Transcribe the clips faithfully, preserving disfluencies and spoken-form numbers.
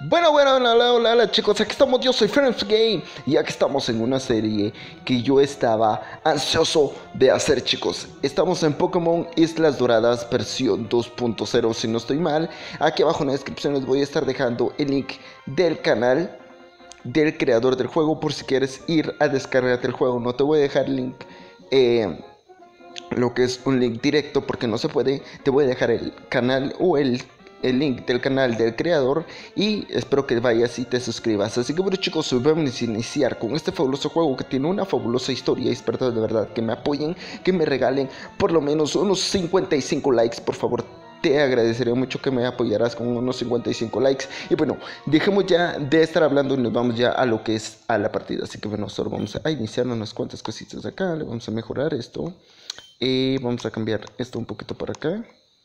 Bueno, bueno, hola, hola, hola, hola, chicos, aquí estamos, yo soy Frames Game y aquí estamos en una serie que yo estaba ansioso de hacer, chicos. Estamos en Pokémon Islas Doradas versión dos punto cero, si no estoy mal. Aquí abajo en la descripción les voy a estar dejando el link del canal del creador del juego por si quieres ir a descargarte el juego. No te voy a dejar el link, eh, lo que es un link directo porque no se puede. Te voy a dejar el canal o el el link del canal del creador y espero que vayas y te suscribas. Así que bueno, chicos, vamos a iniciar con este fabuloso juego que tiene una fabulosa historia y espero de verdad que me apoyen, que me regalen por lo menos unos cincuenta y cinco likes, por favor. Te agradecería mucho que me apoyaras con unos cincuenta y cinco likes. Y bueno, dejemos ya de estar hablando y nos vamos ya a lo que es a la partida. Así que bueno, solo vamos a iniciar unas cuantas cositas acá. Le vamos a mejorar esto y vamos a cambiar esto un poquito para acá.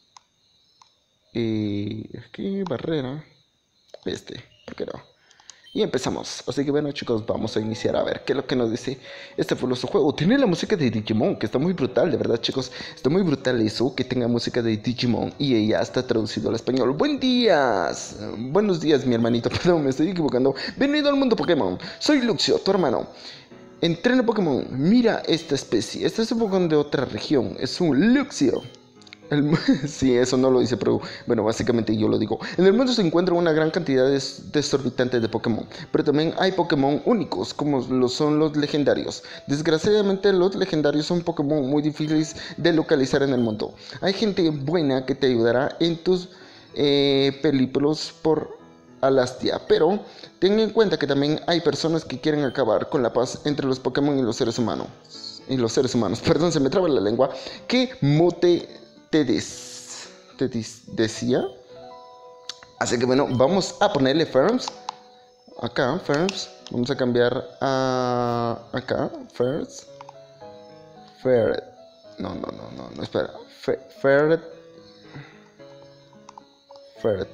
Y aquí, barrera. Este, ¿por qué no? Y empezamos. Así que bueno, chicos, vamos a iniciar a ver qué es lo que nos dice este fabuloso juego. Tiene la música de Digimon, que está muy brutal, de verdad, chicos. Está muy brutal eso, que tenga música de Digimon y ya está traducido al español. ¡Buen días! Buenos días, mi hermanito. Perdón, me estoy equivocando. Bienvenido al mundo Pokémon. Soy Luxio, tu hermano. Entreno Pokémon. Mira esta especie. Este es un Pokémon de otra región. Es un Luxio. El, sí, eso no lo dice, pero bueno, básicamente yo lo digo. En el mundo se encuentra una gran cantidad de desorbitantes de Pokémon, pero también hay Pokémon únicos, como lo son los legendarios. Desgraciadamente, los legendarios son Pokémon muy difíciles de localizar en el mundo. Hay gente buena que te ayudará en tus eh, películas por Alastia, pero ten en cuenta que también hay personas que quieren acabar con la paz entre los Pokémon y los seres humanos. Y los seres humanos, perdón, se me traba la lengua. ¿Qué mote te, des, te dis, decía? Así que bueno, vamos a ponerle Ferms. Acá, Ferms. Vamos a cambiar a acá, Ferms. Ferret. No, no, no, no, no, espera. Ferret. Ferret.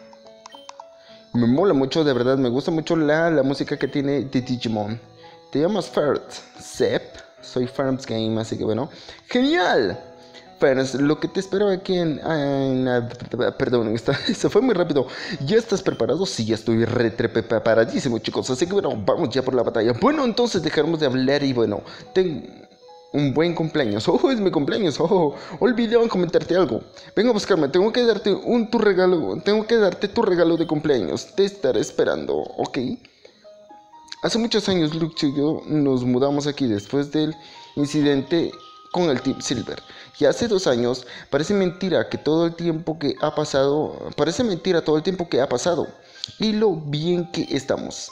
Me mola mucho, de verdad, me gusta mucho la, la música que tiene de Digimon. Te llamas Ferret. Zep. Soy Farms Game, así que bueno. ¡Genial! Ferns, lo que te espero aquí en... en perdón, está, se fue muy rápido. ¿Ya estás preparado? Sí, ya estoy retre preparadísimo, chicos. Así que bueno, vamos ya por la batalla. Bueno, entonces dejaremos de hablar y bueno, tengo un buen cumpleaños. Oh, es mi cumpleaños. Oh, olvidé comentarte algo. Venga a buscarme, tengo que darte un tu regalo. Tengo que darte tu regalo de cumpleaños. Te estaré esperando, ¿ok? Hace muchos años Luke y yo nos mudamos aquí después del incidente con el Team Silver. Y hace dos años parece mentira que todo el tiempo que ha pasado, parece mentira todo el tiempo que ha pasado y lo bien que estamos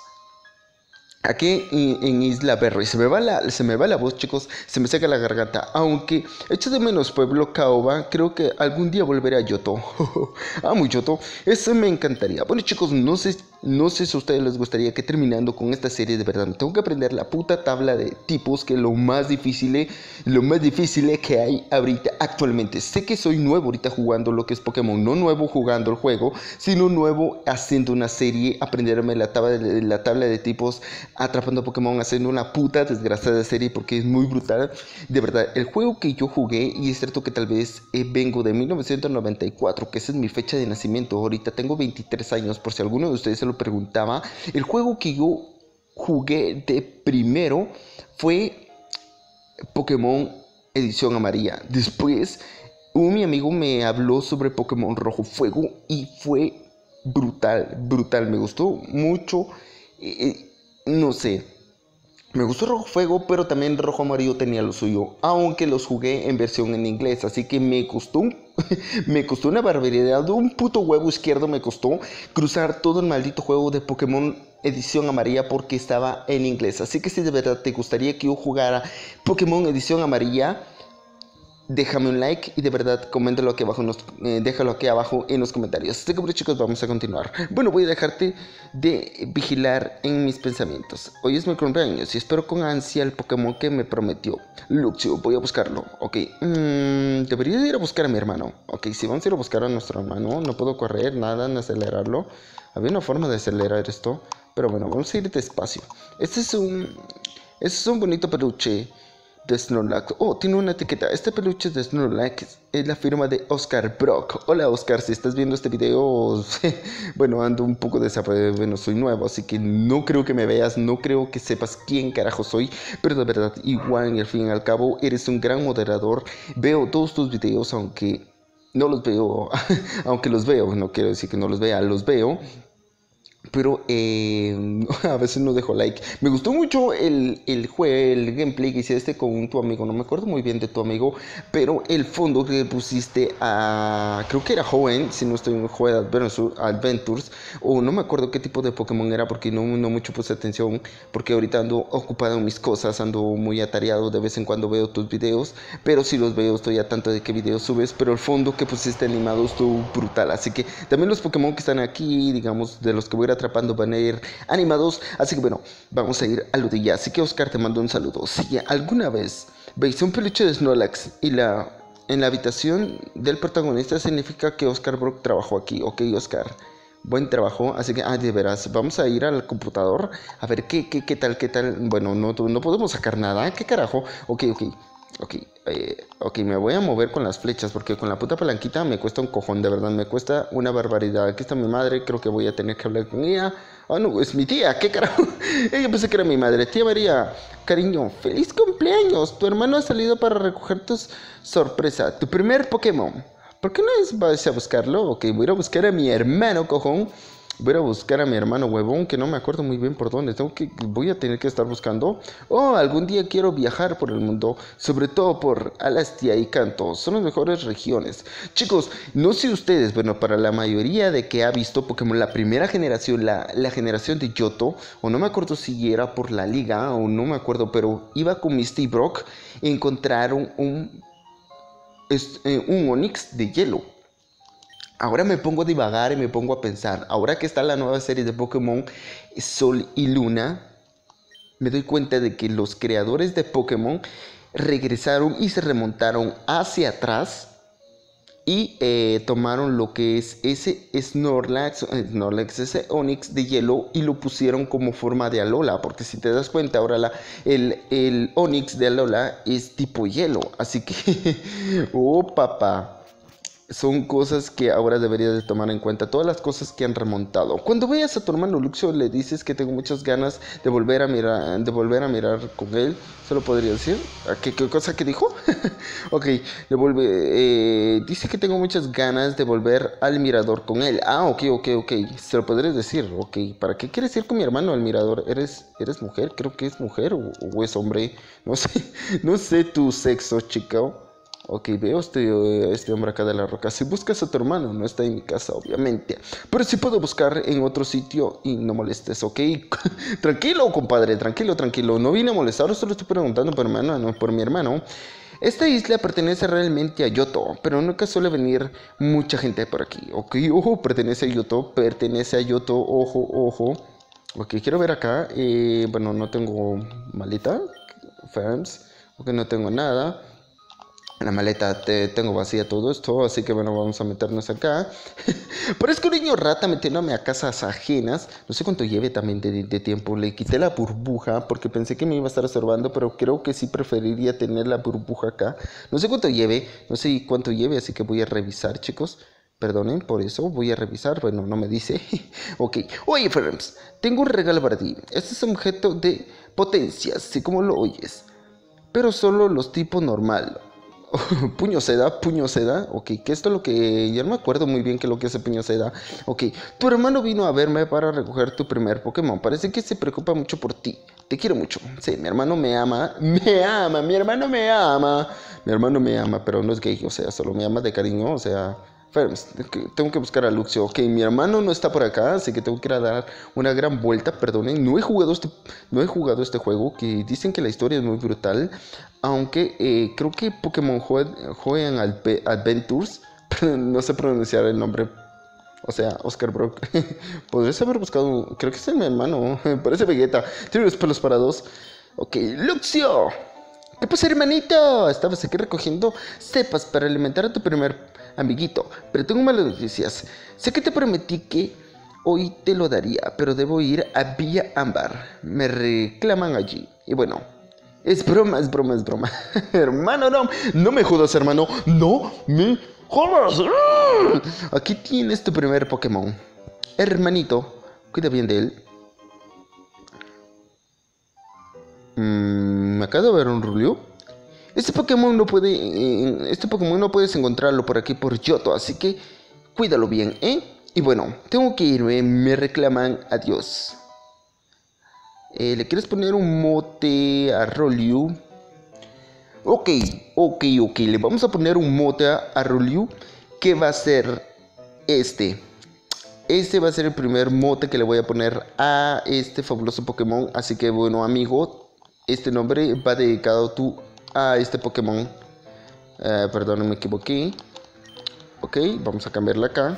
aquí en Isla Berry. Se me va la, se me va la voz, chicos, se me seca la garganta. Aunque echo de menos Pueblo Caoba, creo que algún día volveré a Yoto. Amo Yoto, eso me encantaría. Bueno, chicos, no sé, no sé si a ustedes les gustaría que terminando con esta serie, de verdad, me tengo que aprender la puta tabla de tipos, que es lo más difícil, lo más difícil que hay ahorita actualmente. Sé que soy nuevo ahorita jugando lo que es Pokémon, no nuevo jugando el juego, sino nuevo haciendo una serie, aprenderme la tabla de, la tabla de tipos, atrapando Pokémon, haciendo una puta desgraciada serie porque es muy brutal. De verdad, el juego que yo jugué, y es cierto que tal vez eh, vengo de mil novecientos noventa y cuatro, que esa es mi fecha de nacimiento. Ahorita tengo veintitrés años, por si alguno de ustedes se lo preguntaba. El juego que yo jugué de primero fue Pokémon Edición Amarilla. Después, un mi amigo me habló sobre Pokémon Rojo Fuego y fue brutal, brutal. Me gustó mucho. Eh, No sé, me gustó Rojo Fuego, pero también Rojo Amarillo tenía lo suyo, aunque los jugué en versión en inglés, así que me costó, me costó una barbaridad, un puto huevo izquierdo me costó cruzar todo el maldito juego de Pokémon Edición Amarilla porque estaba en inglés. Así que si de verdad te gustaría que yo jugara Pokémon Edición Amarilla, déjame un like y de verdad coméntalo aquí abajo en los, eh, déjalo aquí abajo en los comentarios. Así que bueno, chicos, vamos a continuar. Bueno, voy a dejarte de vigilar en mis pensamientos. Hoy es mi cumpleaños y espero con ansia el Pokémon que me prometió Luxio. Voy a buscarlo, ok. mm, Debería de ir a buscar a mi hermano. Ok, si vamos a ir a buscar a nuestro hermano. No puedo correr, nada, ni acelerarlo. Había una forma de acelerar esto, pero bueno, vamos a ir despacio. Este es un, este es un bonito peluche. de Snorlax. Oh, tiene una etiqueta. Este peluche de Snorlax es la firma de Oscar Brock. Hola Oscar, si estás viendo este video, bueno, ando un poco desaparecido, bueno, soy nuevo, así que no creo que me veas, no creo que sepas quién carajo soy, pero de verdad, igual, y al fin y al cabo, eres un gran moderador. Veo todos tus videos, aunque no los veo, aunque los veo, no quiero decir que no los vea, los veo. Pero eh, a veces no dejo like. Me gustó mucho el, el juego, el gameplay que hiciste con tu amigo. No me acuerdo muy bien de tu amigo. Pero el fondo que pusiste a... Creo que era Joven, si no estoy en Joven Adventures. O no me acuerdo qué tipo de Pokémon era porque no, no mucho puse atención. Porque ahorita ando ocupado en mis cosas. Ando muy atareado. De vez en cuando veo tus videos. Pero si los veo estoy a tanto de qué videos subes. Pero el fondo que pusiste animado estuvo brutal. Así que también los Pokémon que están aquí, digamos, de los que voy a ir atrapando van a ir animados, así que bueno, vamos a ir a lo de ya. Así que Oscar, te mando un saludo. Si alguna vez veis un peluche de Snorlax y la en la habitación del protagonista, significa que Oscar Brock trabajó aquí. Ok, Oscar, buen trabajo. Así que, ah, de veras, vamos a ir al computador a ver qué, qué, qué tal, qué tal. Bueno, no, no podemos sacar nada. ¿Qué carajo? Ok, ok. Ok, eh, ok, me voy a mover con las flechas porque con la puta palanquita me cuesta un cojón, de verdad, me cuesta una barbaridad. Aquí está mi madre, creo que voy a tener que hablar con ella. Oh, no, es mi tía, ¿qué carajo? Ella pensé que era mi madre. Tía María, cariño, feliz cumpleaños. Tu hermano ha salido para recoger tu sorpresa, tu primer Pokémon. ¿Por qué no vas a buscarlo? Ok, voy a ir a buscar a mi hermano, cojón. Voy a buscar a mi hermano huevón, que no me acuerdo muy bien por dónde. Tengo que, voy a tener que estar buscando. Oh, algún día quiero viajar por el mundo, sobre todo por Alastia y Kanto. Son las mejores regiones. Chicos, no sé ustedes, bueno, para la mayoría de que ha visto Pokémon, la primera generación, la, la generación de Yoto, o no me acuerdo si era por la liga, o no me acuerdo, pero iba con Misty Brock y encontraron un, un, un Onix de hielo. Ahora me pongo a divagar y me pongo a pensar. Ahora que está la nueva serie de Pokémon Sol y Luna, me doy cuenta de que los creadores de Pokémon regresaron y se remontaron hacia atrás y eh, tomaron lo que es ese Snorlax, Snorlax, ese Onix de hielo, y lo pusieron como forma de Alola. Porque si te das cuenta, ahora la, el, el Onix de Alola es tipo hielo. Así que, oh papá. Son cosas que ahora deberías de tomar en cuenta. Todas las cosas que han remontado. Cuando veas a tu hermano Luxio, le dices que tengo muchas ganas de volver a mirar, de volver a mirar con él. ¿Solo podría decir? ¿Qué, qué cosa que dijo? Ok, le vuelve, eh, dice que tengo muchas ganas de volver al mirador con él. Ah, ok, ok, ok. Se lo podrías decir. Ok, ¿para qué quieres ir con mi hermano al mirador? ¿Eres, eres mujer? Creo que es mujer o, o es hombre. No sé, no sé tu sexo, chico. Ok, veo este, este hombre acá de la roca. Si buscas a tu hermano, no está en mi casa, obviamente. Pero sí puedo buscar en otro sitio y no molestes, ¿ok? Tranquilo, compadre, tranquilo, tranquilo. No vine a molestar, solo estoy preguntando por, hermano, no, por mi hermano. Esta isla pertenece realmente a Yoto, pero nunca suele venir mucha gente por aquí. Ok, ojo, pertenece a Yoto, pertenece a Yoto, ojo, ojo. Ok, quiero ver acá. Eh, bueno, no tengo maleta, Farms, ok, no tengo nada. La maleta te, tengo vacía todo esto, así que bueno, vamos a meternos acá. Parezco un niño rata metiéndome a casas ajenas. No sé cuánto lleve también de, de tiempo. Le quité la burbuja porque pensé que me iba a estar estorbando, pero creo que sí preferiría tener la burbuja acá. No sé cuánto lleve, no sé cuánto lleve, así que voy a revisar, chicos. Perdonen por eso, voy a revisar. Bueno, no me dice. Ok. Oye, friends, tengo un regalo para ti. Este es un objeto de potencia, así como lo oyes, pero solo los tipos normal. Puño seda, puño seda. Ok, que esto es lo que... Ya no me acuerdo muy bien qué es lo que hace puño seda. Ok, tu hermano vino a verme para recoger tu primer Pokémon. Parece que se preocupa mucho por ti. Te quiero mucho. Sí, mi hermano me ama. Me ama, mi hermano me ama. Mi hermano me ama, pero no es gay. O sea, solo me ama de cariño. O sea... Tengo que buscar a Luxio. Ok, mi hermano no está por acá, así que tengo que ir a dar una gran vuelta. Perdonen, no he jugado este, no he jugado este juego, que dicen que la historia es muy brutal. Aunque eh, creo que Pokémon Joven Adventures, no sé pronunciar el nombre. O sea, Oscar Brock. Podrías haber buscado, creo que es mi hermano. Parece Vegeta. Tiene los pelos parados. Ok, Luxio. ¿Qué pasa, hermanito? Estabas aquí recogiendo cepas para alimentar a tu primer amiguito, pero tengo malas noticias. Sé que te prometí que hoy te lo daría, pero debo ir a Villa Ámbar. Me reclaman allí. Y bueno, Es broma, es broma, es broma. Hermano, no, no me jodas, hermano. No me jodas. Aquí tienes tu primer Pokémon. Hermanito, cuida bien de él. Mm, me acabo de ver un Rulio. Este Pokémon no puede. Eh, este Pokémon no puedes encontrarlo por aquí por Yoto, así que cuídalo bien, ¿eh? Y bueno, tengo que irme. Me reclaman. Adiós. Eh, ¿Le quieres poner un mote a Roliu? Ok, ok, ok. Le vamos a poner un mote a, a Roliu. Que va a ser este. Este va a ser el primer mote que le voy a poner a este fabuloso Pokémon. Así que bueno, amigo, este nombre va dedicado tú a este Pokémon. Uh, perdón, me equivoqué. Ok, vamos a cambiarla acá.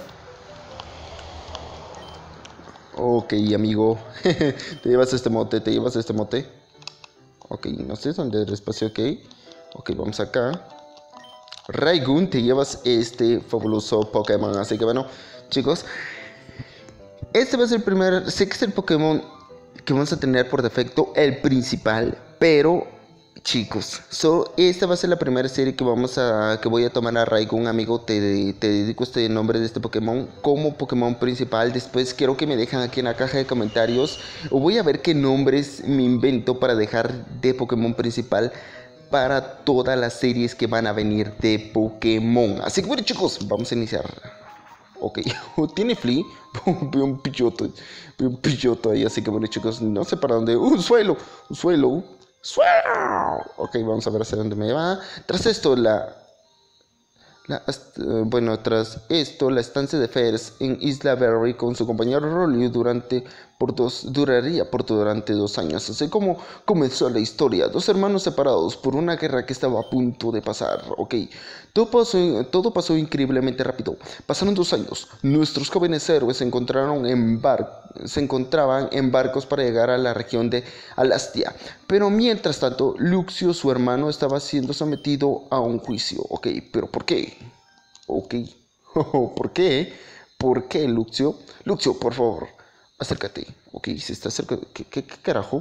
Ok, amigo. Te llevas este mote, te llevas este mote. Ok, no sé dónde el espacio, ok. Ok, vamos acá. Raigun, te llevas este fabuloso Pokémon. Así que bueno, chicos, este va a ser el primer. Sé que es el Pokémon que vamos a tener por defecto, el principal. Pero, chicos, so, esta va a ser la primera serie que vamos a. Que voy a tomar a Raigun, amigo. Te, te dedico este nombre de este Pokémon como Pokémon principal. Después quiero que me dejen aquí en la caja de comentarios. O voy a ver qué nombres me invento para dejar de Pokémon principal para todas las series que van a venir de Pokémon. Así que bueno, chicos, vamos a iniciar. Ok, tiene Flea. Veo un pilloto. Veo un pilloto ahí. Así que bueno, chicos, no sé para dónde. ¡Un suelo! ¡Un suelo! ¡Suelo! Ok, vamos a ver hacia dónde me va. Tras esto, la. la uh, bueno, tras esto, la estancia de Fers en Isla Berry con su compañero Roliu durante. Por dos, duraría por durante dos años. Así como comenzó la historia. Dos hermanos separados por una guerra que estaba a punto de pasar. Ok, todo pasó, todo pasó increíblemente rápido. Pasaron dos años. Nuestros jóvenes héroes se, encontraron en bar, se encontraban en barcos para llegar a la región de Alastia. Pero mientras tanto, Luxio, su hermano, estaba siendo sometido a un juicio. Ok, pero ¿por qué? Ok, ¿por qué? ¿Por qué, Luxio? Luxio, por favor. Acércate. Ok, se está cerca. ¿Qué, qué, qué carajo?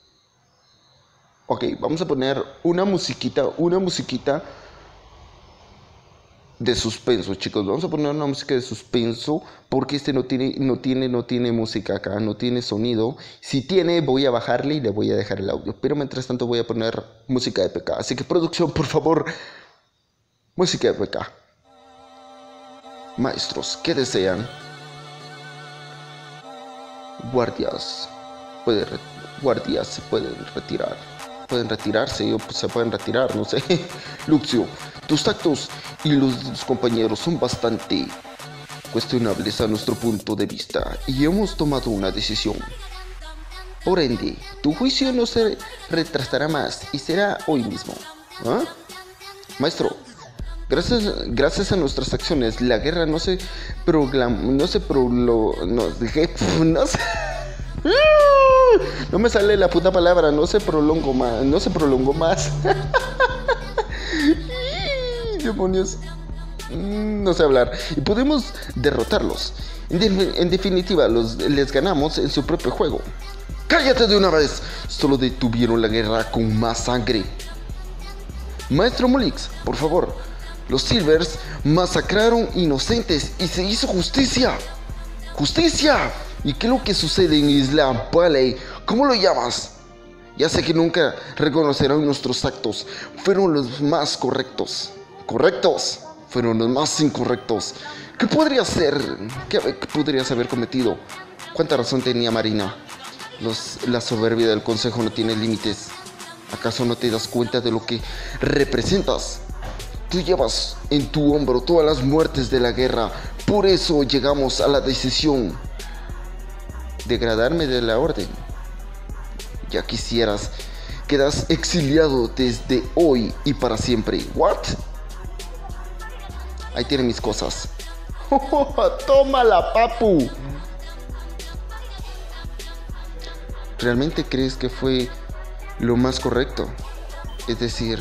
Ok, vamos a poner una musiquita, una musiquita de suspenso, chicos. Vamos a poner una música de suspenso porque este no tiene, no tiene, no tiene música acá, no tiene sonido. Si tiene, voy a bajarle y le voy a dejar el audio. Pero mientras tanto voy a poner música de P K. Así que producción, por favor, música de P K. Maestros, ¿qué desean? Guardias, puede re guardias se pueden retirar. Pueden retirarse o se pueden retirar, no sé. Luxio, tus tactos y los de tus compañeros son bastante cuestionables a nuestro punto de vista y hemos tomado una decisión. Por ende, tu juicio no se retrasará más y será hoy mismo. ¿Ah? Maestro, Gracias, gracias a nuestras acciones, la guerra no se proclam, no se prolo, no, no se, no me sale la puta palabra, no se prolongó más, no se prolongó más. Demonios, no sé hablar. Y podemos derrotarlos. En, de, en definitiva, los, les ganamos en su propio juego. ¡Cállate de una vez! Solo detuvieron la guerra con más sangre. Maestro Molix, por favor. Los Silvers masacraron inocentes y se hizo justicia. ¡Justicia! ¿Y qué es lo que sucede en Isla Valley? ¿Cómo lo llamas? Ya sé que nunca reconocerán nuestros actos. Fueron los más correctos. ¿Correctos? Fueron los más incorrectos. ¿Qué podría ser? ¿Qué, qué podrías haber cometido? ¿Cuánta razón tenía Marina? Los, la soberbia del consejo no tiene límites. ¿Acaso no te das cuenta de lo que representas? Tú llevas en tu hombro todas las muertes de la guerra. Por eso llegamos a la decisión. Degradarme de la orden. Ya quisieras. Quedas exiliado desde hoy y para siempre. ¿What? Ahí tienen mis cosas. ¡Tómala, papu! ¿Realmente crees que fue lo más correcto? Es decir,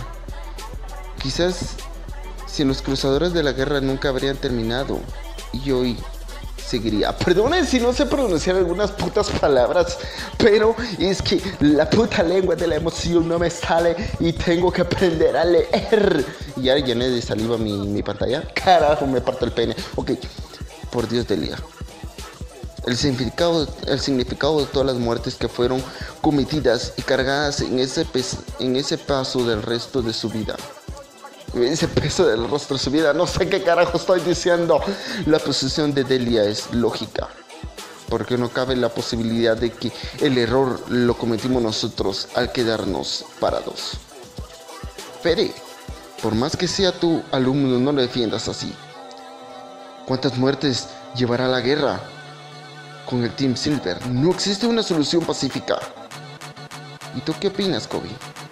quizás si los cruzadores de la guerra nunca habrían terminado y hoy seguiría. Perdonen si no sé pronunciar algunas putas palabras, pero es que la puta lengua de la emoción no me sale y tengo que aprender a leer. Y ya llené de saliva mi, mi pantalla. Carajo, me parto el pene. Ok, por Dios de Lía. El significado, el significado de todas las muertes que fueron cometidas y cargadas en ese, pes, en ese paso del resto de su vida. Ese peso del rostro de su vida. No sé qué carajo estoy diciendo. La posición de Delia es lógica. Porque no cabe la posibilidad de que el error lo cometimos nosotros al quedarnos parados. Fede, por más que sea tu alumno, no lo defiendas así. ¿Cuántas muertes llevará la guerra? Con el Team Silver no existe una solución pacífica. ¿Y tú qué opinas, Kobe?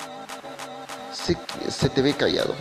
Se, se te ve callado.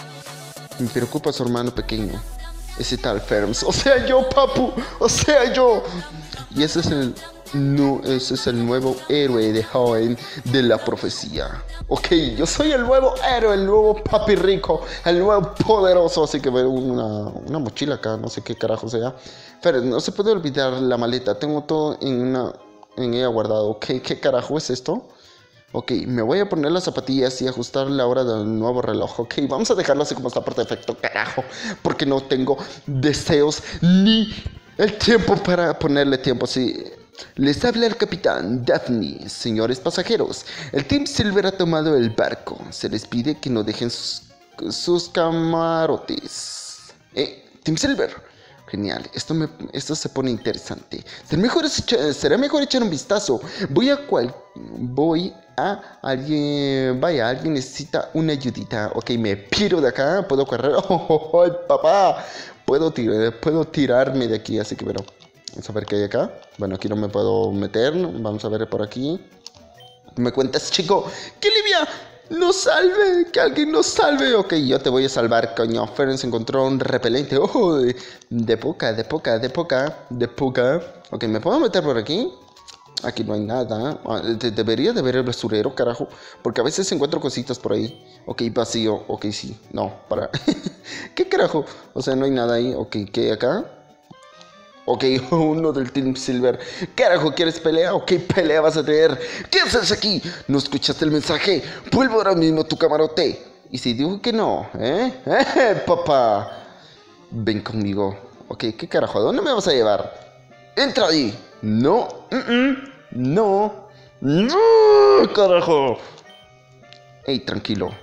Me preocupa su hermano pequeño, ese tal Ferms. O sea, yo, papu. O sea, yo. Y ese es el, no, ese es el nuevo héroe de Hoenn de la profecía. Ok, yo soy el nuevo héroe, el nuevo papi rico, el nuevo poderoso. Así que veo una, una mochila acá, no sé qué carajo sea. Pero no se puede olvidar la maleta. Tengo todo en, una, en ella guardado. Ok, ¿qué carajo es esto? Ok, me voy a poner las zapatillas y ajustar la hora del nuevo reloj. Ok, vamos a dejarlo así como está por defecto, carajo. Porque no tengo deseos ni el tiempo para ponerle tiempo así. Les habla el capitán Daphne, señores pasajeros. El Team Silver ha tomado el barco. Se les pide que no dejen sus, sus camarotes. Eh, Team Silver. Genial, esto, me, esto se pone interesante. ¿Será mejor, será mejor echar un vistazo. Voy a cual... Voy a alguien... Vaya, alguien necesita una ayudita. Ok, me piro de acá. ¿Puedo correr? ¡Oh, oh, oh papá! Puedo, tir puedo tirarme de aquí, así que bueno. Vamos a ver qué hay acá. Bueno, aquí no me puedo meter. Vamos a ver por aquí. ¿Me cuentas, chico? ¡Que Livia nos salve! ¡Que alguien nos salve! Ok, yo te voy a salvar, coño. Ferens encontró un repelente. ¡Oh! De, de poca, de poca, de poca, de poca. Ok, ¿me puedo meter por aquí? Aquí no hay nada. De debería de ver el basurero, carajo. Porque a veces encuentro cositas por ahí. Ok, vacío. Ok, sí. No, para. ¿Qué carajo? O sea, no hay nada ahí. Ok, ¿qué hay acá? Ok, uno del Team Silver. ¿Carajo, quieres pelea? Ok, pelea vas a tener. ¿Qué haces aquí? ¿No escuchaste el mensaje? Vuelvo ahora mismo a tu camarote. Y si digo que no, ¿eh? ¡Eh, papá! Ven conmigo. Ok, ¿qué carajo? ¿A dónde me vas a llevar? ¡Entra ahí! No, mm -mm. no, no, carajo. Ey, tranquilo.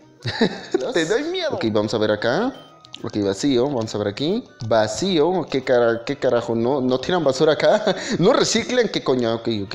Te doy miedo. Ok, vamos a ver acá. Ok, vacío, vamos a ver aquí. Vacío, ¿qué, cara, qué carajo? ¿No, ¿No tiran basura acá? ¿No reciclan? ¿Qué coño? Ok, ok.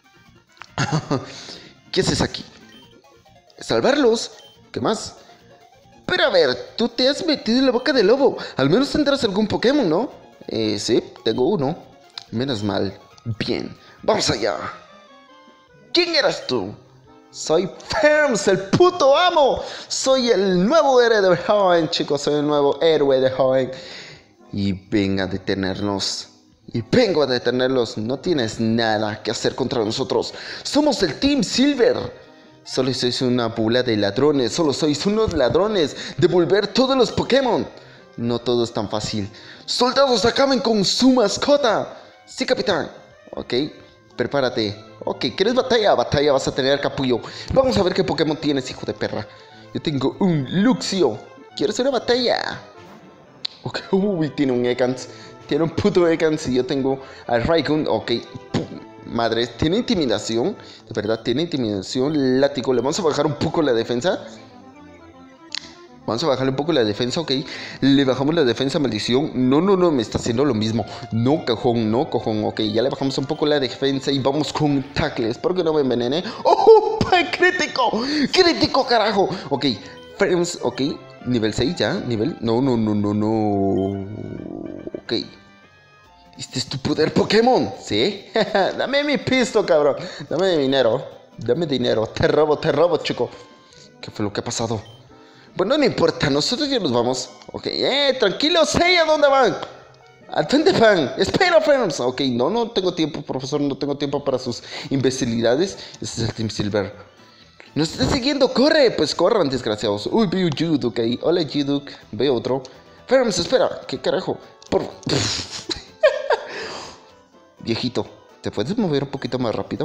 ¿Qué haces aquí? ¿Salvarlos? ¿Qué más? Pero a ver, tú te has metido en la boca del lobo. Al menos tendrás algún Pokémon, ¿no? Eh, sí, tengo uno. Menos mal. Bien, vamos allá. ¿Quién eras tú? Soy Ferms, el puto amo. Soy el nuevo héroe de Hoenn, chicos. Soy el nuevo héroe de Hoenn. Y vengo a detenernos. Y vengo a detenerlos. No tienes nada que hacer contra nosotros. Somos el Team Silver. Solo sois una bula de ladrones. Solo sois unos ladrones. Devolver todos los Pokémon. No todo es tan fácil. Soldados, acaben con su mascota. Sí, capitán. Ok, prepárate. Ok, ¿quieres batalla? Batalla vas a tener, capullo. Vamos a ver qué Pokémon tienes, hijo de perra. Yo tengo un Luxio. ¿Quieres una batalla? Ok, uy, tiene un Ekans. Tiene un puto Ekans y yo tengo al Raikun. Ok, pum, madre, tiene intimidación. De verdad, tiene intimidación. Látigo, le vamos a bajar un poco la defensa. Vamos a bajarle un poco la defensa, ok. Le bajamos la defensa, maldición. No, no, no, me está haciendo lo mismo. No, cajón, no, cajón. Ok, ya le bajamos un poco la defensa y vamos con tackle. Espero que no me envenene. ¡Oh! ¡Crítico! ¡Crítico, carajo! Ok, frames, ok. Nivel seis ya, nivel... No, no, no, no, no. Ok. ¿Este es tu poder Pokémon? ¿Sí? Dame mi pisto, cabrón. Dame dinero. Dame dinero. Te robo, te robo, chico. ¿Qué fue lo que ha pasado? Bueno, no importa, nosotros ya nos vamos. Ok, eh, tranquilos, sé a dónde van. ¿A dónde van? Espera, friends. Ok, no, no tengo tiempo, profesor, no tengo tiempo para sus imbecilidades. Este es el Team Silver. Nos está siguiendo, corre. Pues corran, desgraciados. Uy, veo Juduk, ok. Hola, Juduk. Veo otro. Friends, espera, ¿qué carajo? Por... Viejito, ¿te puedes mover un poquito más rápido?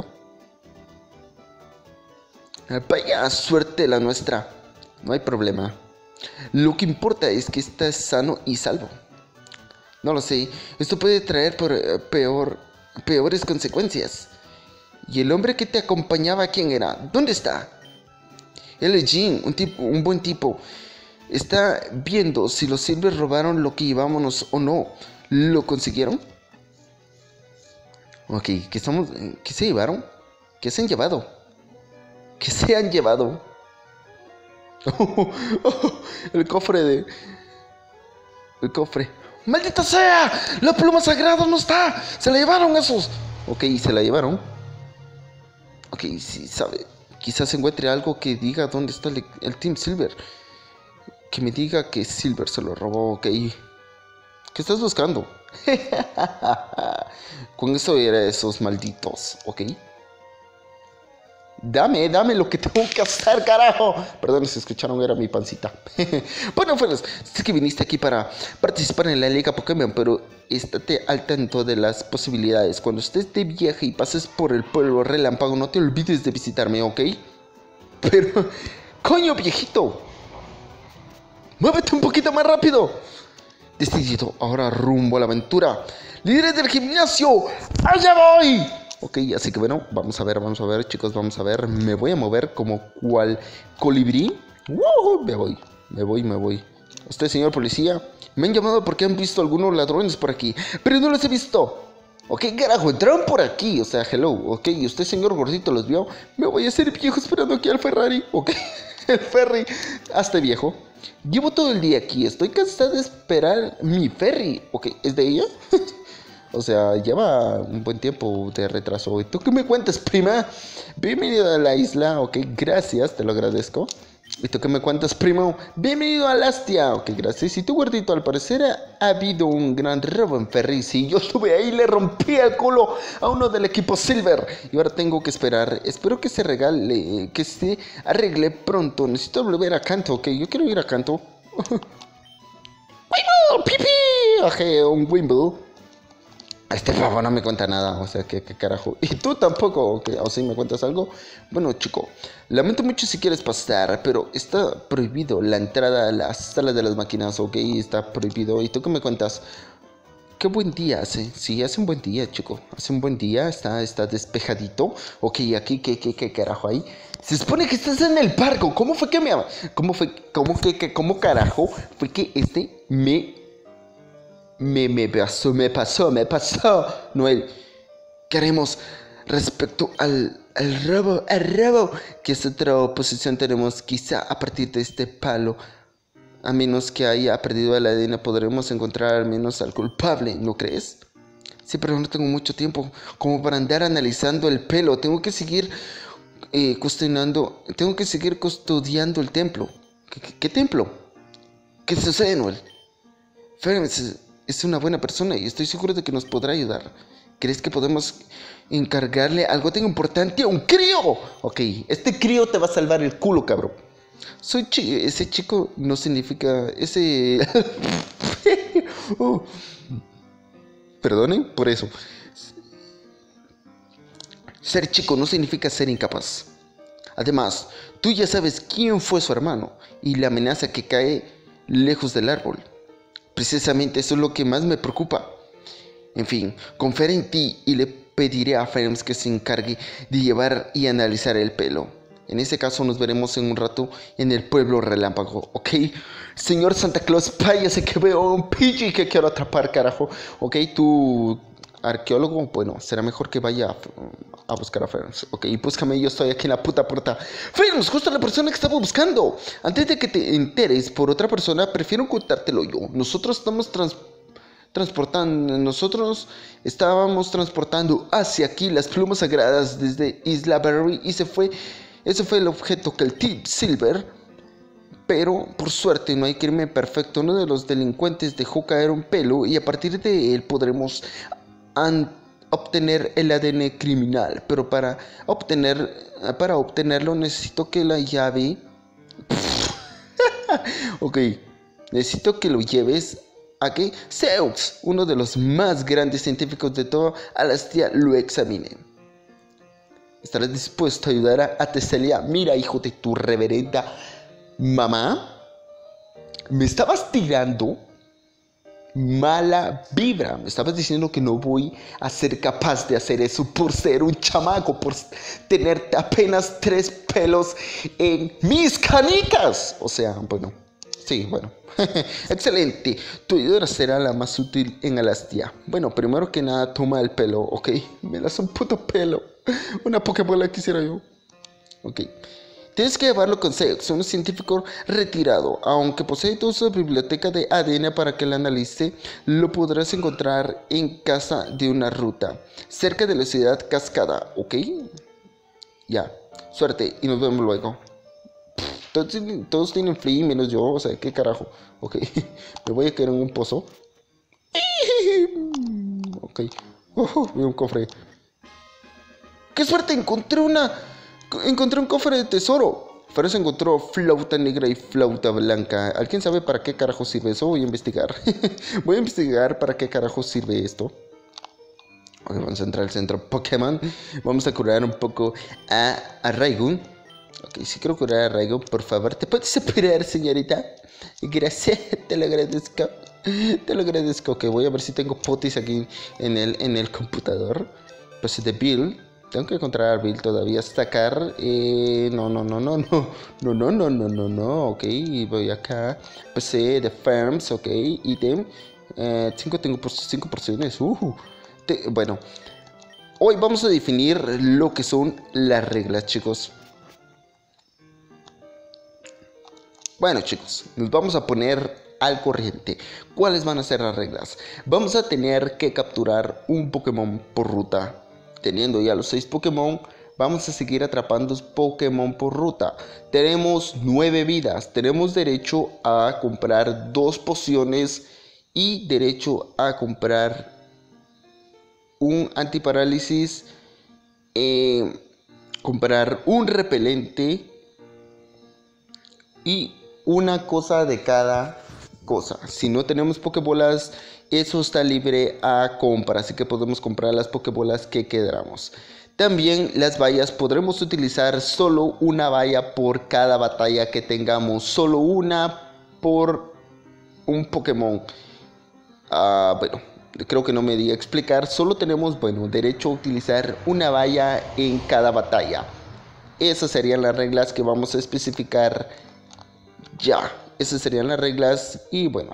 Vaya suerte la nuestra. No hay problema. Lo que importa es que estás sano y salvo. No lo sé. Esto puede traer por, uh, peor, peores consecuencias. ¿Y el hombre que te acompañaba quién era? ¿Dónde está? Él es Jin, un, tipo, un buen tipo. Está viendo si los Silver robaron lo que llevábamos o no. ¿Lo consiguieron? Ok, ¿qué, estamos, ¿qué se llevaron? ¿Qué se han llevado? ¿Qué se han llevado? Oh, oh, el cofre de... El cofre. ¡Maldita sea! ¡La pluma sagrada no está! ¡Se la llevaron esos! Ok, se la llevaron. Ok, sí, sabe. Quizás encuentre algo que diga dónde está el, el Team Silver. Que me diga que Silver se lo robó, ok. ¿Qué estás buscando? Con eso era esos malditos, ok. Dame, dame lo que tengo que hacer, carajo. Perdón, si escucharon, era mi pancita. Bueno, pues, sé que viniste aquí para participar en la Liga Pokémon, pero estate al tanto de las posibilidades. Cuando estés de viaje y pases por el pueblo relámpago, no te olvides de visitarme, ¿ok? Pero, coño, viejito, muévete un poquito más rápido. Decidido, ahora rumbo a la aventura. ¡Líderes del gimnasio! ¡Allá voy! Ok, así que bueno, vamos a ver, vamos a ver, chicos, vamos a ver. Me voy a mover como cual colibrí. ¡Wow! Me voy, me voy, me voy. Usted, señor policía, me han llamado porque han visto algunos ladrones por aquí, pero no los he visto. Ok, carajo, entraron por aquí, o sea, hello. Ok, y usted, señor gordito, los vio. Me voy a hacer viejo esperando aquí al Ferrari. Ok, el ferry. Hasta viejo. Llevo todo el día aquí, estoy cansado de esperar mi ferry. Ok, ¿es de ella? O sea, lleva un buen tiempo de retraso. ¿Y tú qué me cuentas, prima? Bienvenido a la isla. Ok, gracias, te lo agradezco. ¿Y tú qué me cuentas, primo? Bienvenido a Lastia. Ok, gracias. Y tú, gordito, al parecer ha, ha habido un gran robo en ferry. Sí, yo estuve ahí y le rompí el culo a uno del equipo Silver. Y ahora tengo que esperar. Espero que se regale, que se arregle pronto. Necesito volver a Kanto. Ok, yo quiero ir a Kanto. ¡Wimble! ¡Pipi! Ok, un Wimble. Este pavo no me cuenta nada, o sea, ¿qué, qué carajo? Y tú tampoco, ¿okay? ¿O sí me cuentas algo? Bueno, chico, lamento mucho si quieres pasar, pero está prohibido la entrada a la sala de las máquinas, ¿ok? Está prohibido. ¿Y tú qué me cuentas? Qué buen día hace. Sí, hace un buen día, chico. Hace un buen día, está, está despejadito. Ok, aquí, ¿qué, qué, qué carajo hay? Se supone que estás en el parco. ¿Cómo fue que me... ¿Cómo fue, cómo que, que, cómo carajo fue que este me... Me, me pasó, me pasó, me pasó, Noel. ¿Qué haremos respecto al, al robo, al robo? ¿Qué otra oposición tenemos? Quizá a partir de este palo, a menos que haya perdido el A D N, podremos encontrar al menos al culpable, ¿no crees? Sí, pero no tengo mucho tiempo como para andar analizando el pelo. Tengo que seguir eh, custodiando, tengo que seguir custodiando el templo. ¿Qué, qué, qué templo? ¿Qué sucede, Noel? Ferris es una buena persona y estoy seguro de que nos podrá ayudar. ¿Crees que podemos encargarle algo tan importante a un crío? Ok, este crío te va a salvar el culo, cabrón. Soy chi ese chico no significa... Ese... oh. Perdonen por eso. Ser chico no significa ser incapaz. Además, tú ya sabes quién fue su hermano y la amenaza que cae lejos del árbol. Precisamente eso es lo que más me preocupa. En fin, confío en ti y le pediré a Ferms que se encargue de llevar y analizar el pelo. En ese caso nos veremos en un rato en el pueblo relámpago, ¿ok? Señor Santa Claus, váyase que veo un Pidgey que quiero atrapar, carajo. ¿Ok? Tú, arqueólogo, bueno, será mejor que vaya a, a buscar a Ferms. Ok, búscame, yo estoy aquí en la puta puerta. Ferms, justo la persona que estaba buscando. Antes de que te enteres por otra persona, prefiero contártelo yo. Nosotros estamos trans transportando, nosotros estábamos transportando hacia aquí las plumas sagradas desde Isla Berry y se fue, ese fue el objeto que el Team Silver, pero por suerte no hay crimen perfecto. Uno de los delincuentes dejó caer un pelo y a partir de él podremos obtener el A D N criminal, pero para obtener, para obtenerlo necesito que la llave, ok, necesito que lo lleves a que Zeus, uno de los más grandes científicos de toda Alastia, lo examine. ¿Estarás dispuesto a ayudar a, a Teselia? Mira, hijo de tu reverenda mamá, me estabas tirando mala vibra. Me estabas diciendo que no voy a ser capaz de hacer eso por ser un chamaco, por tener apenas tres pelos en mis canicas. O sea, bueno, sí, bueno. Excelente. Tu ayuda será la más útil en Alastia. Bueno, primero que nada, toma el pelo, ¿ok? Me das un puto pelo. Una Pokébola quisiera yo. Ok. Tienes que llevarlo con Zeus, un científico retirado. Aunque posee toda su biblioteca de A D N para que la analice, lo podrás encontrar en casa de una ruta, cerca de la ciudad Cascada, ¿ok? Ya, suerte y nos vemos luego. Todos, todos tienen free menos yo, o sea, ¿qué carajo? Ok, me voy a caer en un pozo. Ok, uh, un cofre. ¡Qué suerte! Encontré una... Encontré un cofre de tesoro. Pero se encontró flauta negra y flauta blanca. ¿Alguien sabe para qué carajo sirve eso? Voy a investigar. Voy a investigar para qué carajo sirve esto. Ok, vamos a entrar al centro Pokémon. Vamos a curar un poco a, a Raigun. Ok, si quiero curar a Raigun, por favor, ¿te puedes separar, señorita? Gracias, te lo agradezco. Te lo agradezco. Ok, voy a ver si tengo potis aquí en el, en el computador. Pues de Bill. Tengo que encontrar a Bill todavía. Sacar. Eh, no, no, no, no, no. No, no, no, no, no, no. Ok, voy acá. P C de Farms. Ok, ítem. Eh, cinco, tengo cinco porciones. Uh, te, bueno, hoy vamos a definir lo que son las reglas, chicos. Bueno, chicos, nos vamos a poner al corriente. ¿Cuáles van a ser las reglas? Vamos a tener que capturar un Pokémon por ruta. Teniendo ya los seis Pokémon, vamos a seguir atrapando Pokémon por ruta. Tenemos nueve vidas. Tenemos derecho a comprar dos pociones y derecho a comprar un antiparálisis, eh, comprar un repelente y una cosa de cada cosa. Si no tenemos Pokébolas, eso está libre a compra, así que podemos comprar las Pokébolas que queramos. También las vallas, podremos utilizar solo una valla por cada batalla que tengamos, solo una por un Pokémon. Uh, bueno, creo que no me di a explicar, solo tenemos, bueno, derecho a utilizar una valla en cada batalla. Esas serían las reglas que vamos a especificar ya. Esas serían las reglas y bueno,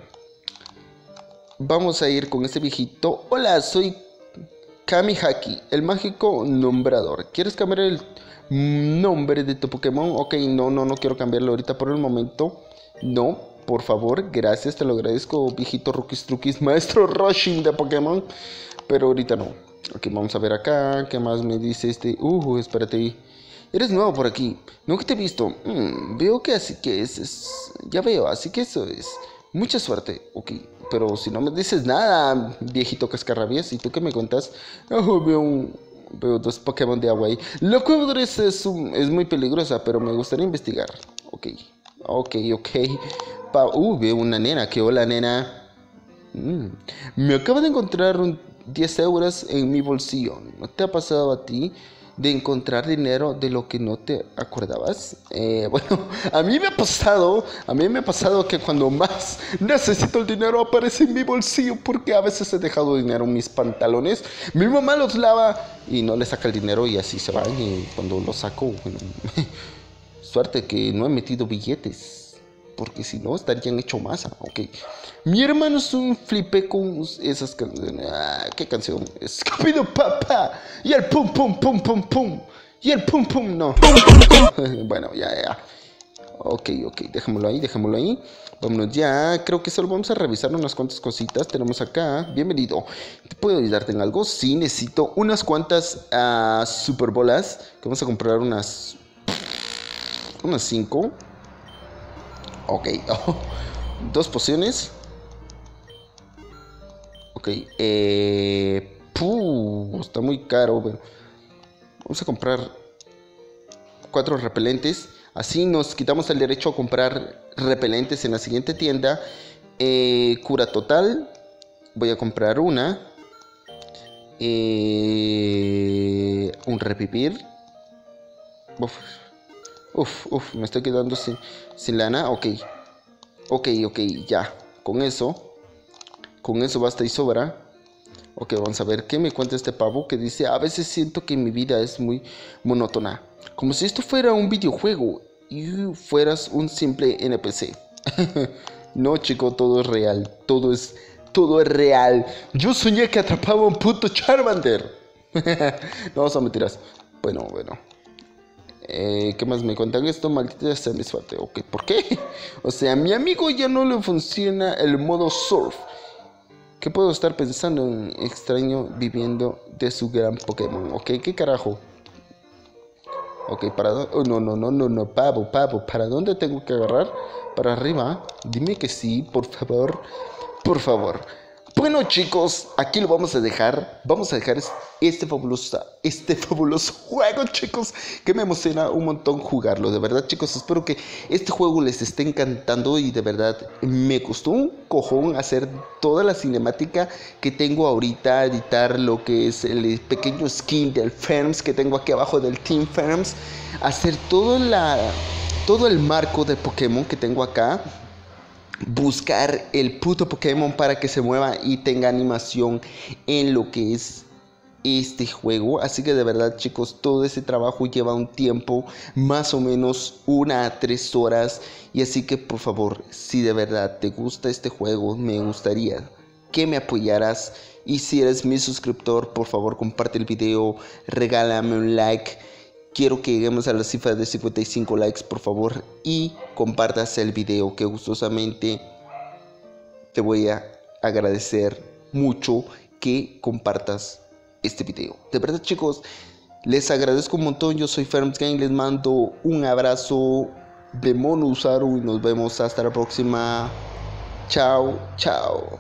vamos a ir con este viejito. Hola, soy Kamihaki, el mágico nombrador. ¿Quieres cambiar el nombre de tu Pokémon? Ok, no, no, no quiero cambiarlo ahorita por el momento. No, por favor, gracias, te lo agradezco, viejito Rukis Trukis, maestro Rushing de Pokémon. Pero ahorita no. Ok, vamos a ver acá, ¿qué más me dice este? Uh, espérate. Eres nuevo por aquí, nunca te he visto. Mm, veo que así que es, es... Ya veo, así que eso es. Mucha suerte, ok. Pero si no me dices nada, viejito cascarrabias, ¿y tú qué me cuentas? Oh, veo, un, veo dos Pokémon de agua ahí. La cueva es, es, es muy peligrosa, pero me gustaría investigar. Ok, ok, ok. Pa uh, veo una nena. ¿Qué hola, nena? Mm. Me acabo de encontrar un diez euros en mi bolsillo. ¿No te ha pasado a ti de encontrar dinero de lo que no te acordabas? Eh, bueno, a mí me ha pasado, a mí me ha pasado que cuando más necesito el dinero aparece en mi bolsillo, porque a veces he dejado dinero en mis pantalones, mi mamá los lava y no le saca el dinero y así se van, y cuando los saco, bueno, suerte que no he metido billetes, porque si no estarían hecho masa. Ok, mi hermano es un flipe con esas canciones. Ah, ¿qué canción? Escupido papá. Y el pum pum pum pum pum. Y el pum pum no. Bueno, ya, ya. Ok, ok, dejémoslo ahí, dejémoslo ahí. Vámonos ya. Creo que solo vamos a revisar unas cuantas cositas. Tenemos acá. Bienvenido. ¿Puedo ayudarte en algo? Sí, necesito unas cuantas uh, super bolas. Que vamos a comprar unas. Unas cinco. Ok. Oh, dos pociones. Ok. Eh, puh, está muy caro. Bueno, vamos a comprar cuatro repelentes. Así nos quitamos el derecho a comprar repelentes en la siguiente tienda. Eh, cura total. Voy a comprar una. Eh, un revivir. Uf, uf, uf, me estoy quedando sin, sin lana. Ok, ok, ok, ya. Con eso, con eso basta y sobra. Ok, vamos a ver qué me cuenta este pavo que dice: a veces siento que mi vida es muy monótona. Como si esto fuera un videojuego y fueras un simple N P C. No, chico, todo es real. Todo es, todo es real. Yo soñé que atrapaba a un puto Charmander. No, vamos a mentiras. Bueno, bueno. Eh, ¿Qué más me cuentan esto? Maldita sea mi suerte. Ok, ¿por qué? O sea, a mi amigo ya no le funciona el modo surf. ¿Qué puedo estar pensando en extraño viviendo de su gran Pokémon? Ok, ¿qué carajo? Ok, para dónde... Oh, no, no, no, no, no, pavo, pavo. ¿Para dónde tengo que agarrar? ¿Para arriba? Dime que sí, por favor. Por favor. Bueno, chicos, aquí lo vamos a dejar. Vamos a dejar este fabuloso, este fabuloso juego, chicos, que me emociona un montón jugarlo. De verdad, chicos, espero que este juego les esté encantando y de verdad me costó un cojón hacer toda la cinemática que tengo ahorita, editar lo que es el pequeño skin del Ferms que tengo aquí abajo del Team Ferms, hacer todo la, todo el marco de Pokémon que tengo acá. Buscar el puto Pokémon para que se mueva y tenga animación en lo que es este juego. Así que de verdad, chicos, todo ese trabajo lleva un tiempo, más o menos una a tres horas. Y así que por favor, si de verdad te gusta este juego, me gustaría que me apoyaras. Y si eres mi suscriptor, por favor comparte el video, regálame un like. Quiero que lleguemos a la cifra de cincuenta y cinco likes, por favor, y compartas el video, que gustosamente te voy a agradecer mucho que compartas este video. De verdad, chicos, les agradezco un montón. Yo soy Ferms Game, les mando un abrazo de mono Usaru y nos vemos hasta la próxima. Chao, chao.